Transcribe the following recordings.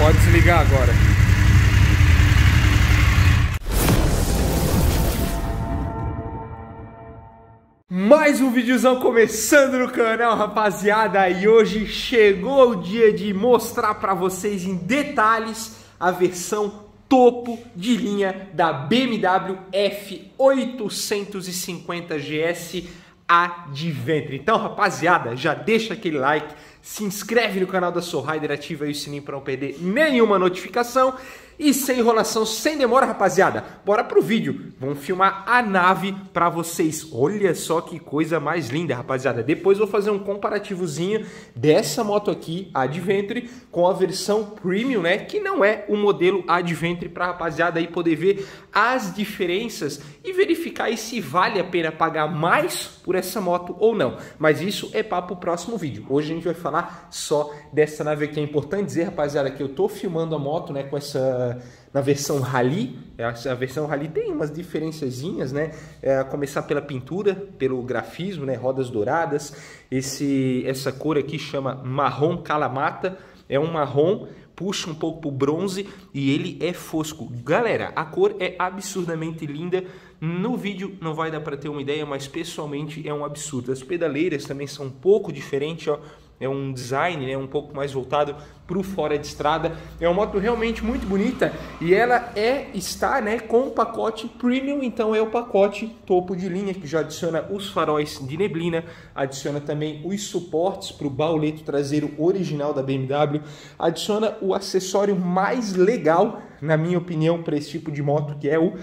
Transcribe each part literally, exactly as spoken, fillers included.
Pode desligar agora. Mais um videozão começando no canal, rapaziada, e hoje chegou o dia de mostrar para vocês em detalhes a versão topo de linha da B M W F oitocentos e cinquenta G S Adventure. Então, rapaziada, já deixa aquele like, se inscreve no canal da Soul Rider, ativa aí o sininho para não perder nenhuma notificação. E sem enrolação, sem demora, rapaziada, bora pro vídeo. Vamos filmar a nave pra vocês. Olha só que coisa mais linda, rapaziada. Depois vou fazer um comparativozinho dessa moto aqui, a Adventure, com a versão Premium, né? Que não é o modelo Adventure, pra rapaziada aí poder ver as diferenças e verificar aí se vale a pena pagar mais por essa moto ou não. Mas isso é para o próximo vídeo. Hoje a gente vai falar só dessa nave aqui. É importante dizer, rapaziada, que eu tô filmando a moto, né, com essa na versão Rally. A versão Rally tem umas diferenciazinhas, né? É, começar pela pintura, pelo grafismo, né? Rodas douradas. Esse, essa cor aqui chama marrom calamata. É um marrom, puxa um pouco pro bronze e ele é fosco. Galera, a cor é absurdamente linda. No vídeo não vai dar para ter uma ideia, mas pessoalmente é um absurdo. As pedaleiras também são um pouco diferentes, ó. É um design, né, um pouco mais voltado para o fora de estrada. É uma moto realmente muito bonita e ela é está, né, com o pacote Premium. Então é o pacote topo de linha, que já adiciona os faróis de neblina, adiciona também os suportes para o bauleto traseiro original da B M W, adiciona o acessório mais legal, na minha opinião, para esse tipo de moto, que é o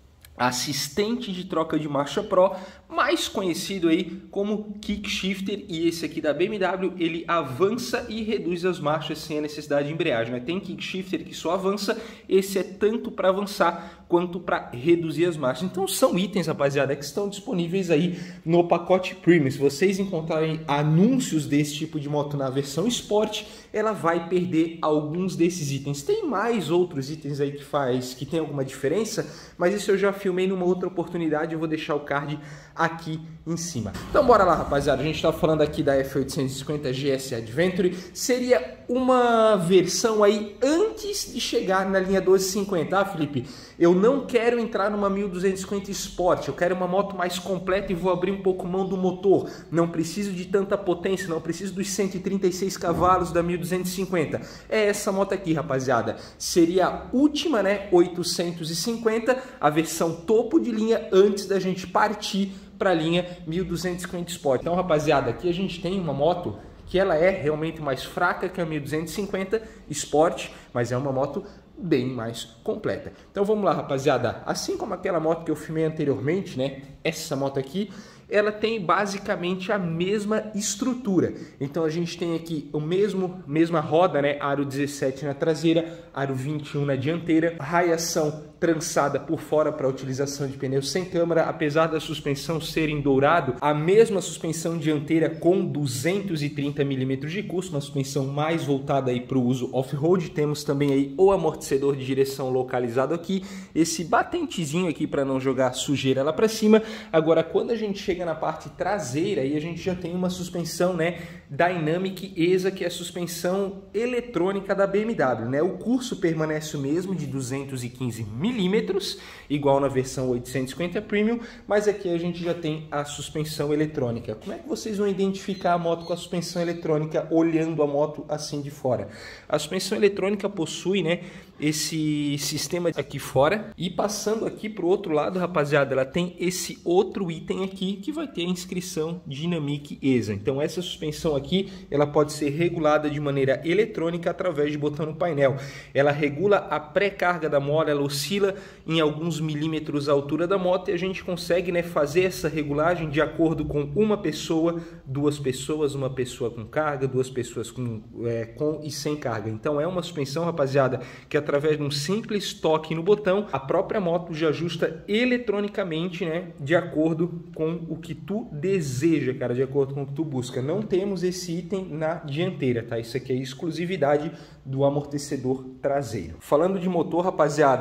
assistente de troca de marcha Pro, mais conhecido aí como Kick Shifter. E esse aqui da B M W, ele avança e reduz as marchas sem a necessidade de embreagem, né? Tem Kick Shifter que só avança, esse é tanto para avançar quanto para reduzir as marchas. Então são itens, rapaziada, que estão disponíveis aí no pacote Premium. Se vocês encontrarem anúncios desse tipo de moto na versão Sport, ela vai perder alguns desses itens. Tem mais outros itens aí que faz, que tem alguma diferença, mas isso eu já filmei numa outra oportunidade, eu vou deixar o card aqui em cima. Então bora lá, rapaziada, a gente tá falando aqui da F oitocentos e cinquenta G S Adventure. Seria uma versão aí antes de chegar na linha doze cinquenta, ah, Felipe, eu não quero entrar numa mil duzentos e cinquenta Sport, eu quero uma moto mais completa e vou abrir um pouco mão do motor, não preciso de tanta potência, não preciso dos cento e trinta e seis cavalos da mil duzentos e cinquenta. É essa moto aqui, rapaziada, seria a última, né, oitocentos e cinquenta, a versão topo de linha antes da gente partir para a linha mil duzentos e cinquenta Sport. Então, rapaziada, aqui a gente tem uma moto que ela é realmente mais fraca que a mil duzentos e cinquenta Sport, mas é uma moto bem mais completa. Então vamos lá, rapaziada, assim como aquela moto que eu filmei anteriormente, né, essa moto aqui, ela tem basicamente a mesma estrutura. Então a gente tem aqui o mesmo mesma roda, né, aro dezessete na traseira, aro vinte e um na dianteira, raiação trançada por fora para utilização de pneus sem câmara. Apesar da suspensão ser em dourado, a mesma suspensão dianteira com duzentos e trinta milímetros de curso, uma suspensão mais voltada aí para o uso off-road. Temos também aí o amortecedor de direção localizado aqui, esse batentezinho aqui para não jogar sujeira lá para cima. Agora, quando a gente chega na parte traseira, aí a gente já tem uma suspensão, né, Dynamic E S A, que é a suspensão eletrônica da B M W, né? O curso permanece o mesmo, de duzentos e quinze milímetros, igual na versão oitocentos e cinquenta Premium, mas aqui a gente já tem a suspensão eletrônica. Como é que vocês vão identificar a moto com a suspensão eletrônica olhando a moto assim de fora? A suspensão eletrônica possui, né, esse sistema aqui fora, e passando aqui para o outro lado, rapaziada, ela tem esse outro item aqui que vai ter a inscrição Dynamic E S A. Então essa suspensão aqui, ela pode ser regulada de maneira eletrônica através de botão no painel. Ela regula a pré-carga da mola, ela oscila em alguns milímetros a altura da moto e a gente consegue, né, fazer essa regulagem de acordo com uma pessoa, duas pessoas, uma pessoa com carga, duas pessoas com, é, com e sem carga. Então é uma suspensão, rapaziada, que através de um simples toque no botão, a própria moto já ajusta eletronicamente, né, de acordo com o que tu deseja, cara, de acordo com o que tu busca. Não temos esse item na dianteira, tá? Isso aqui é exclusividade do amortecedor traseiro. Falando de motor, rapaziada,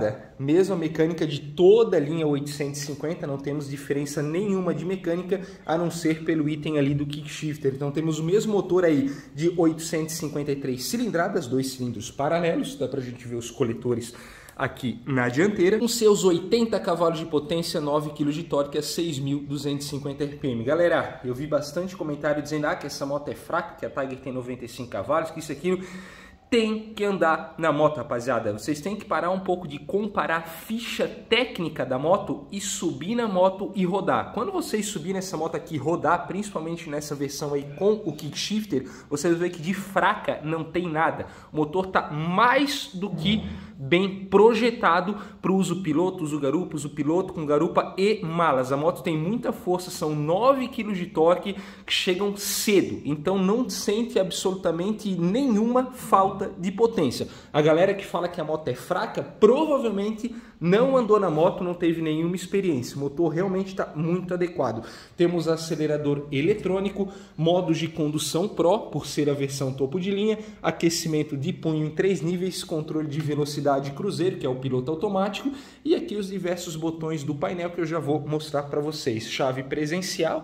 mesma mecânica de toda a linha oitocentos e cinquenta, não temos diferença nenhuma de mecânica, a não ser pelo item ali do kickshifter. Então temos o mesmo motor aí de oitocentos e cinquenta e três cilindradas, dois cilindros paralelos, dá pra gente ver os coletores aqui na dianteira, com seus oitenta cavalos de potência, nove quilos de torque a seis mil duzentos e cinquenta R P M. Galera, eu vi bastante comentário dizendo ah, que essa moto é fraca, que a Tiger tem noventa e cinco cavalos, que isso aqui tem que andar na moto, rapaziada. Vocês têm que parar um pouco de comparar a ficha técnica da moto e subir na moto e rodar. Quando vocês subirem nessa moto aqui e rodar, principalmente nessa versão aí com o kickshifter, vocês vão ver que de fraca não tem nada. O motor tá mais do que bem projetado para o uso piloto, uso garupa, uso piloto com garupa e malas. A moto tem muita força, são nove quilos de torque que chegam cedo, então não sente absolutamente nenhuma falta de potência. A galera que fala que a moto é fraca, provavelmente não andou na moto, não teve nenhuma experiência. O motor realmente está muito adequado. Temos acelerador eletrônico, modos de condução Pro, por ser a versão topo de linha, aquecimento de punho em três níveis, controle de velocidade cruzeiro, que é o piloto automático, e aqui os diversos botões do painel que eu já vou mostrar para vocês. Chave presencial,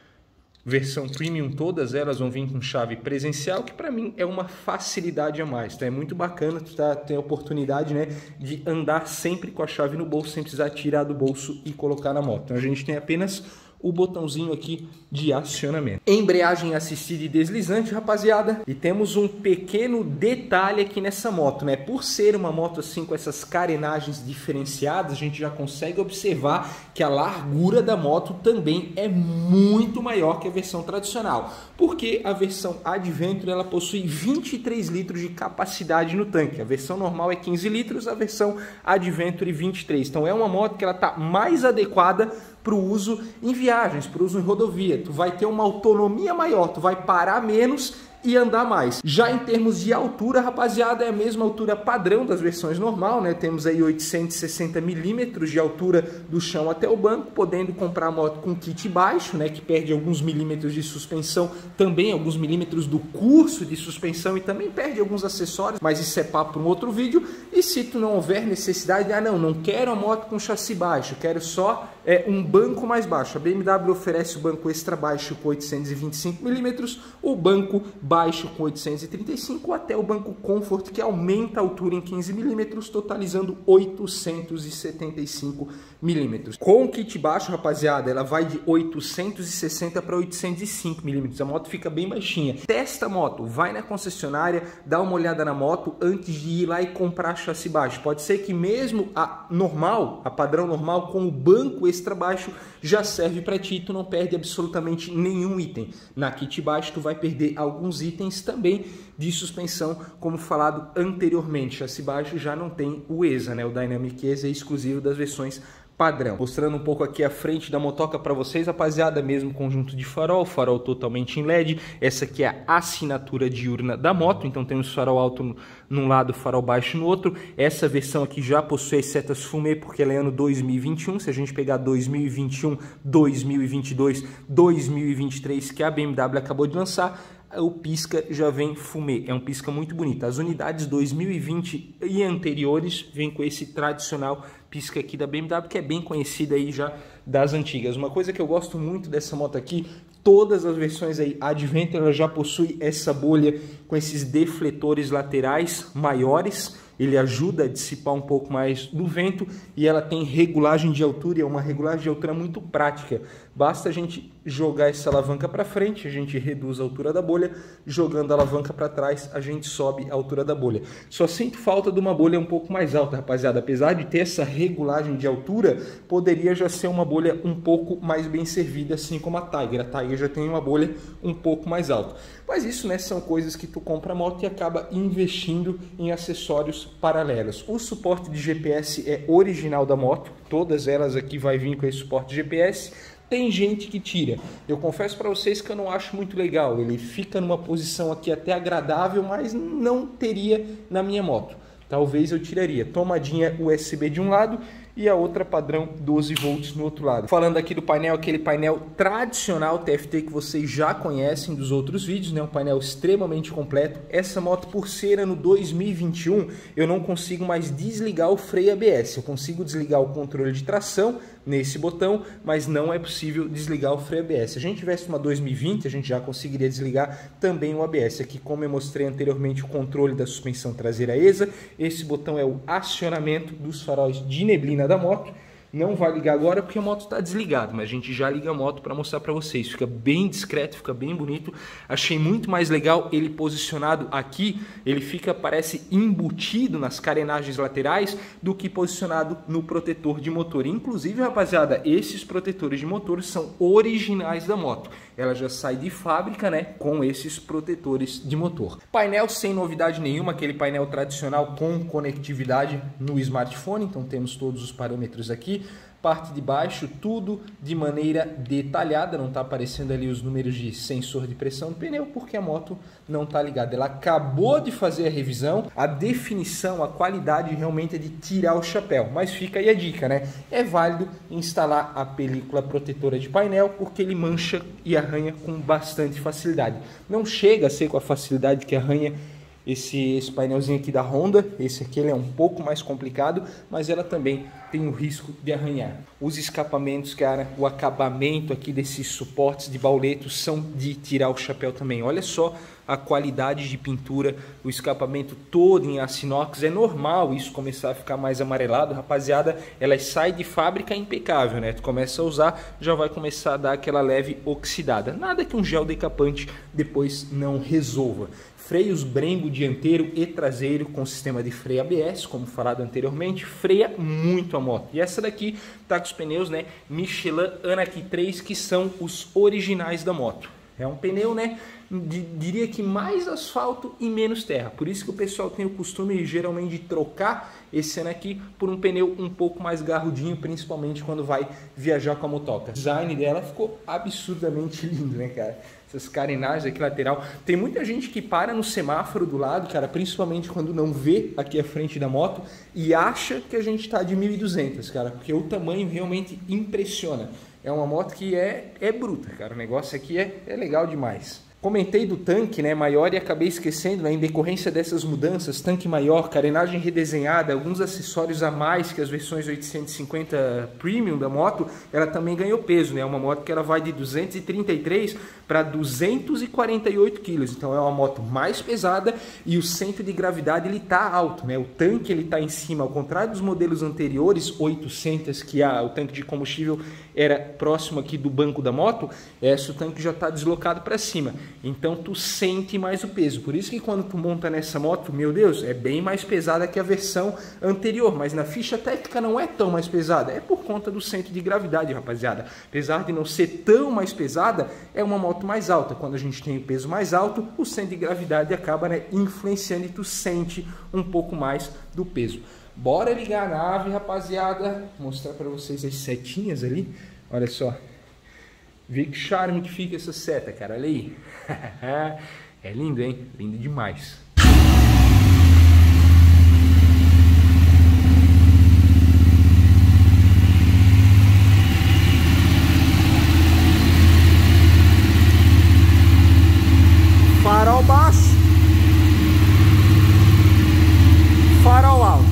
versão premium, todas elas vão vir com chave presencial, que para mim é uma facilidade a mais, tá? É muito bacana tu tá, ter a oportunidade, né, de andar sempre com a chave no bolso, sem precisar tirar do bolso e colocar na moto. Então a gente tem apenas o botãozinho aqui de acionamento. Embreagem assistida e deslizante, rapaziada. E temos um pequeno detalhe aqui nessa moto, né? Por ser uma moto assim com essas carenagens diferenciadas, a gente já consegue observar que a largura da moto também é muito maior que a versão tradicional. Porque a versão Adventure ela possui vinte e três litros de capacidade no tanque. A versão normal é quinze litros, a versão Adventure vinte e três. Então é uma moto que ela tá mais adequada para o uso em viagens, para o uso em rodovia. Tu vai ter uma autonomia maior, tu vai parar menos e andar mais. Já em termos de altura, rapaziada, é a mesma altura padrão das versões normal, né? Temos aí oitocentos e sessenta milímetros de altura do chão até o banco, podendo comprar a moto com kit baixo, né? Que perde alguns milímetros de suspensão, também alguns milímetros do curso de suspensão e também perde alguns acessórios, mas isso é papo para um outro vídeo. E se tu não houver necessidade, ah não, não quero a moto com chassi baixo, quero só é, um banco mais baixo. A B M W oferece o banco extra baixo com oitocentos e vinte e cinco milímetros, o banco baixo com oitocentos e trinta e cinco, até o banco Comfort, que aumenta a altura em quinze milímetros, totalizando oitocentos e setenta e cinco milímetros. Com o kit baixo, rapaziada, ela vai de oitocentos e sessenta para oitocentos e cinco milímetros. A moto fica bem baixinha. Testa a moto, vai na concessionária, dá uma olhada na moto antes de ir lá e comprar chassi baixo. Pode ser que mesmo a normal, a padrão normal, com o banco extra baixo, já serve para ti, tu não perde absolutamente nenhum item. Na kit baixo, tu vai perder alguns itens também de suspensão, como falado anteriormente. Chassi baixo já não tem o E S A, né? O Dynamic E S A é exclusivo das versões padrão. Mostrando um pouco aqui a frente da motoca para vocês, rapaziada, mesmo conjunto de farol, farol totalmente em L E D. Essa aqui é a assinatura diurna da moto, então temos farol alto num lado, farol baixo no outro. Essa versão aqui já possui as setas fumê, porque ela é ano dois mil e vinte e um. Se a gente pegar dois mil e vinte e um, dois mil e vinte e dois, dois mil e vinte e três, que a B M W acabou de lançar, o pisca já vem fumê, é um pisca muito bonito. As unidades dois mil e vinte e anteriores vêm com esse tradicional pisca aqui da B M W, que é bem conhecida aí já das antigas. Uma coisa que eu gosto muito dessa moto aqui, todas as versões aí Adventure ela já possui essa bolha com esses defletores laterais maiores. Ele ajuda a dissipar um pouco mais do vento e ela tem regulagem de altura, e é uma regulagem de altura muito prática. Basta a gente jogar essa alavanca para frente, a gente reduz a altura da bolha, jogando a alavanca para trás, a gente sobe a altura da bolha. Só sinto falta de uma bolha um pouco mais alta, rapaziada. Apesar de ter essa regulagem de altura, poderia já ser uma bolha um pouco mais bem servida, assim como a Tiger. A Tiger já tem uma bolha um pouco mais alta. Mas isso, né, são coisas que tu compra a moto e acaba investindo em acessórios paralelos. O suporte de G P S é original da moto, todas elas aqui vai vir com esse suporte de G P S. Tem gente que tira. Eu confesso para vocês que eu não acho muito legal. Ele fica numa posição aqui até agradável, mas não teria na minha moto. Talvez eu tiraria. Tomadinha U S B de um lado e a outra padrão doze volts no outro lado. Falando aqui do painel, aquele painel tradicional T F T que vocês já conhecem dos outros vídeos, né? Um painel extremamente completo. Essa moto, por ser ano dois mil e vinte e um, eu não consigo mais desligar o freio A B S. Eu consigo desligar o controle de tração nesse botão, mas não é possível desligar o freio A B S. Se a gente tivesse uma dois mil e vinte, a gente já conseguiria desligar também o A B S. Aqui, como eu mostrei anteriormente, o controle da suspensão traseira E S A. Esse botão é o acionamento dos faróis de neblina da moto. Não vai ligar agora porque a moto está desligada, mas a gente já liga a moto para mostrar para vocês. Fica bem discreto, fica bem bonito. Achei muito mais legal ele posicionado aqui. Ele fica, parece, embutido nas carenagens laterais do que posicionado no protetor de motor. Inclusive, rapaziada, esses protetores de motor são originais da moto. Ela já sai de fábrica, né, com esses protetores de motor. Painel sem novidade nenhuma, aquele painel tradicional com conectividade no smartphone. Então temos todos os parâmetros aqui. Parte de baixo, tudo de maneira detalhada, não está aparecendo ali os números de sensor de pressão do pneu, porque a moto não está ligada. Ela acabou de fazer a revisão, a definição, a qualidade realmente é de tirar o chapéu. Mas fica aí a dica, né? É válido instalar a película protetora de painel, porque ele mancha e arranha com bastante facilidade. Não chega a ser com a facilidade que arranha Esse, esse painelzinho aqui da Honda. Esse aqui ele é um pouco mais complicado, mas ela também tem o risco de arranhar. Os escapamentos, cara, o acabamento aqui desses suportes de bauletos são de tirar o chapéu também. Olha só a qualidade de pintura, o escapamento todo em aço inox. É normal isso começar a ficar mais amarelado, rapaziada. Ela sai de fábrica impecável, né? Tu começa a usar, já vai começar a dar aquela leve oxidada. Nada que um gel decapante depois não resolva. Freios Brembo dianteiro e traseiro com sistema de freio A B S, como falado anteriormente, freia muito a moto. E essa daqui tá com os pneus, né, Michelin Anaky três, que são os originais da moto. É um pneu, né, de, diria que mais asfalto e menos terra. Por isso que o pessoal tem o costume geralmente de trocar esse Anaky por um pneu um pouco mais garrudinho, principalmente quando vai viajar com a motoca. O design dela ficou absurdamente lindo, né, cara? Essas carenagens aqui lateral. Tem muita gente que para no semáforo do lado, cara, principalmente quando não vê aqui a frente da moto e acha que a gente está de mil e duzentos, cara, porque o tamanho realmente impressiona. É uma moto que é, é bruta, cara. O negócio aqui é, é legal demais. Comentei do tanque, né, maior, e acabei esquecendo, né, em decorrência dessas mudanças, tanque maior, carenagem redesenhada, alguns acessórios a mais que as versões oitocentos e cinquenta Premium da moto, ela também ganhou peso, né, é uma moto que ela vai de duzentos e trinta e três para duzentos e quarenta e oito quilos, então é uma moto mais pesada e o centro de gravidade ele tá alto, né, o tanque ele tá em cima, ao contrário dos modelos anteriores, oitocentos, que a, o tanque de combustível era próximo aqui do banco da moto, esse o tanque já está deslocado para cima. Então tu sente mais o peso. Por isso que quando tu monta nessa moto, meu Deus, é bem mais pesada que a versão anterior. Mas na ficha técnica não é tão mais pesada. É por conta do centro de gravidade, rapaziada. Apesar de não ser tão mais pesada, é uma moto mais alta. Quando a gente tem o peso mais alto, o centro de gravidade acaba, né, influenciando e tu sente um pouco mais do peso. Bora ligar a nave, rapaziada. Vou mostrar para vocês as setinhas ali. Olha só. Vê que charme que fica essa seta, cara. Olha aí. É lindo, hein? Lindo demais. Farol baixo. Farol alto.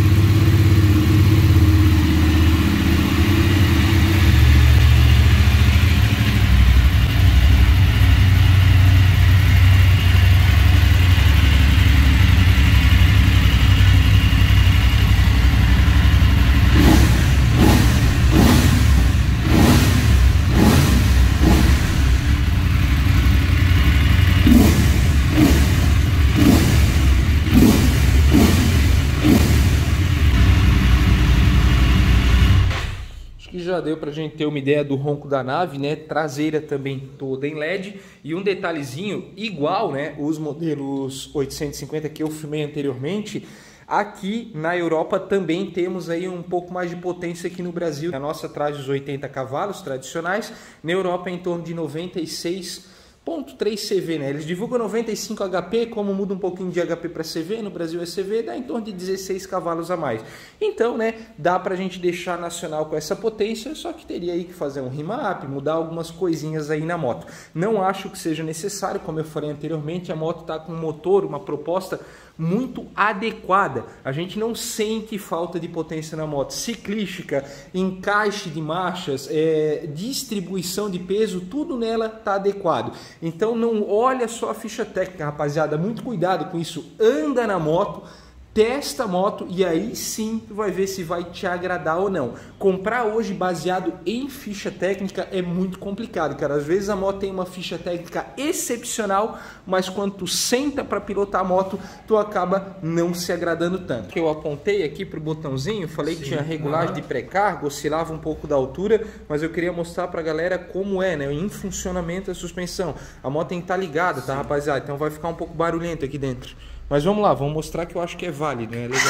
Já deu pra gente ter uma ideia do ronco da nave, né? Traseira também toda em L E D. E um detalhezinho igual, né? Os modelos oitocentos e cinquenta que eu filmei anteriormente. Aqui na Europa também temos aí um pouco mais de potência aqui no Brasil. A nossa traz os oitenta cavalos tradicionais. Na Europa é em torno de noventa e seis ponto três C V, né? Eles divulgam noventa e cinco H P, como muda um pouquinho de H P para C V, no Brasil é C V, dá em torno de dezesseis cavalos a mais. Então, né, dá pra gente deixar nacional com essa potência, só que teria aí que fazer um remap, mudar algumas coisinhas aí na moto. Não acho que seja necessário, como eu falei anteriormente, a moto tá com um motor, uma proposta muito adequada. A gente não sente falta de potência na moto. Ciclística, encaixe de marchas, é, distribuição de peso, tudo nela tá adequado. Então não olha só a ficha técnica, rapaziada, muito cuidado com isso. Anda na moto, testa a moto e aí sim tu vai ver se vai te agradar ou não. Comprar hoje baseado em ficha técnica é muito complicado, cara. Às vezes a moto tem uma ficha técnica excepcional, mas quando tu senta para pilotar a moto, tu acaba não se agradando tanto. Eu apontei aqui pro botãozinho, falei sim, que tinha regulagem de pré-carga, oscilava um pouco da altura, mas eu queria mostrar pra galera como é, né, em funcionamento a suspensão. A moto tem que estar ligada, tá, rapaziada? Então vai ficar um pouco barulhento aqui dentro. Mas vamos lá, vamos mostrar que eu acho que é válido, é legal.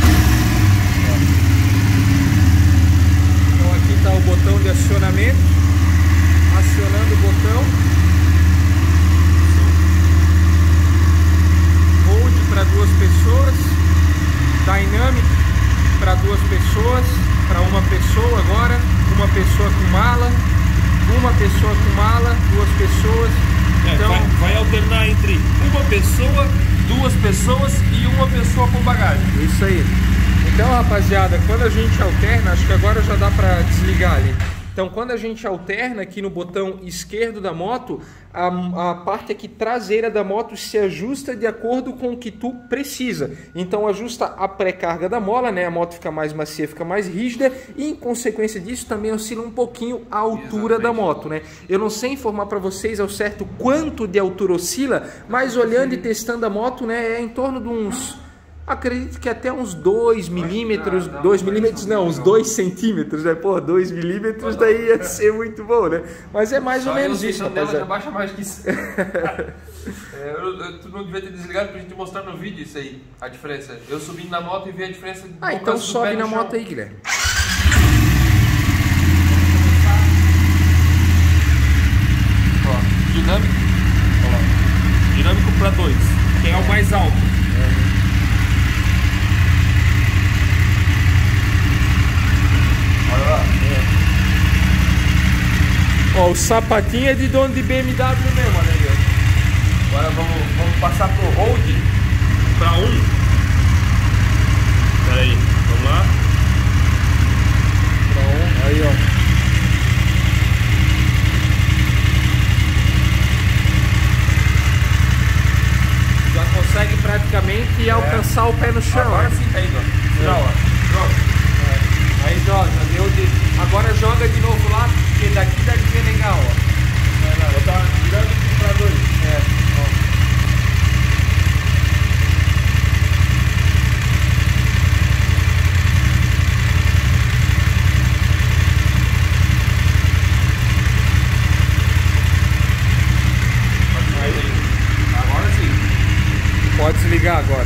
Então aqui está o botão de acionamento, acionando o botão. Hold para duas pessoas, Dynamic para duas pessoas, para uma pessoa agora, uma pessoa com mala, uma pessoa com mala, duas pessoas. Então, é, vai, vai alternar entre uma pessoa, duas pessoas e uma pessoa com bagagem. Isso aí. Então, rapaziada, quando a gente alterna, acho que agora já dá para desligar ali. Então, quando a gente alterna aqui no botão esquerdo da moto, a, a parte aqui traseira da moto se ajusta de acordo com o que tu precisa. Então, ajusta a pré-carga da mola, né? A moto fica mais macia, fica mais rígida e, em consequência disso, também oscila um pouquinho a altura Exatamente. da moto, né? Eu não sei informar para vocês ao certo quanto de altura oscila, mas olhando e testando a moto, né, é em torno de uns... Acredito que até uns dois milímetros, dois milímetros não, uns dois centímetros, né? Pô, dois milímetros daí ia ser muito bom, né? Mas é mais ou menos isso, rapaziada. Já baixa mais que isso. é, eu, eu, tu não devia ter desligado pra gente mostrar no vídeo isso aí, a diferença. Eu subindo na moto e vi a diferença. Ah, então sobe na moto aí, Guilherme. Ó, dinâmico. Ó lá. Dinâmico pra dois, que é o mais alto. É. Ó, o sapatinho é de dono de B M W mesmo, olha aí. Agora vamos, vamos passar pro hold para um. Pera aí, vamos lá. Para um, aí ó. Já consegue praticamente alcançar é. o pé no chão. Agora sim tá indo, ó. Final, ó. Pronto. Aí joga, deu de... agora joga de novo lá, porque daqui deve ser legal, ó. Vai lá, botar dinâmico para dois. É, ó. Agora sim. Pode desligar agora.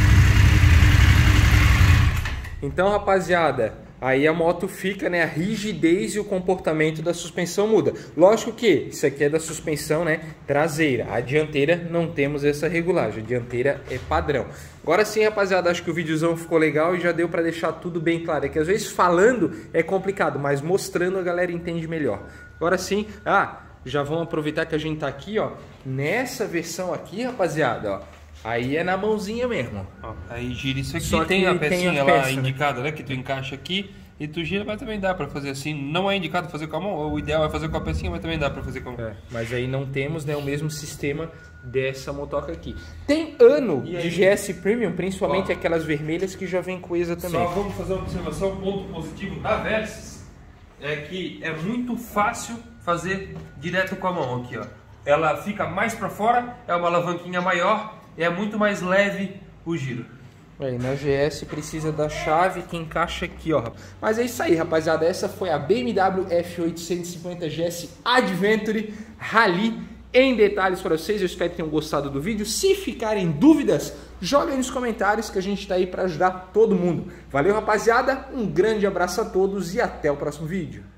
Então, rapaziada, aí a moto fica, né, a rigidez e o comportamento da suspensão muda. Lógico que isso aqui é da suspensão, né, traseira. A dianteira não temos essa regulagem, a dianteira é padrão. Agora sim, rapaziada, acho que o videozão ficou legal e já deu para deixar tudo bem claro. É que às vezes falando é complicado, mas mostrando a galera entende melhor. Agora sim, ah, já vamos aproveitar que a gente tá aqui, ó, nessa versão aqui, rapaziada, ó. Aí é na mãozinha mesmo. Ó, aí gira isso aqui. Só tem a pecinha tem a lá peça, indicada, né? Que tu encaixa aqui e tu gira, mas também dá pra fazer assim. Não é indicado fazer com a mão, o ideal é fazer com a pecinha, mas também dá pra fazer com a mão. É, mas aí não temos, né, o mesmo sistema dessa motoca aqui. Tem ano de G S Premium, principalmente ó, aquelas vermelhas que já vem coisa também. Só vamos fazer uma observação, ponto positivo da Versys é que é muito fácil fazer direto com a mão aqui, ó. Ela fica mais pra fora, é uma alavanquinha maior. É muito mais leve o giro. Aí, na G S precisa da chave que encaixa aqui, ó. Mas é isso aí, rapaziada. Essa foi a B M W F oitocentos e cinquenta G S Adventure Rally em detalhes para vocês. Eu espero que tenham gostado do vídeo. Se ficarem dúvidas, joguem nos comentários que a gente está aí para ajudar todo mundo. Valeu, rapaziada. Um grande abraço a todos e até o próximo vídeo.